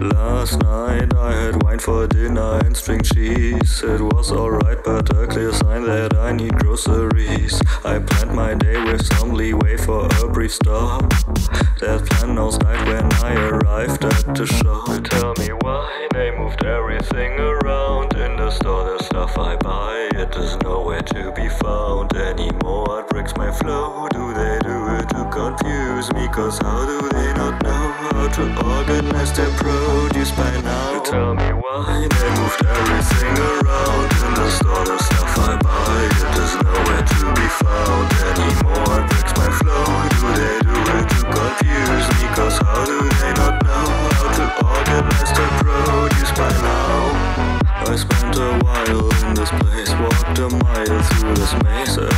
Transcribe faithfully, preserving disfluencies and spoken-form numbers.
Last night I had wine for dinner and string cheese. It was alright, but a clear sign that I need groceries. I planned my day with some leeway for a brief stop. That plan nosedived when I arrived at the shop. Tell me why they moved everything around. In the store the stuff I buy, it is nowhere to be found anymore. It breaks my flow. Do they do it to confuse me? Cause how do they not know how to organize their produce by now? Tell me why they moved everything around. In the store the stuff I buy, it is nowhere to be found anymore. It breaks my flow. Do they do it to confuse me? Cause how do they not know how to organize their produce by now? I spent a while in this place, walked a mile through this maze.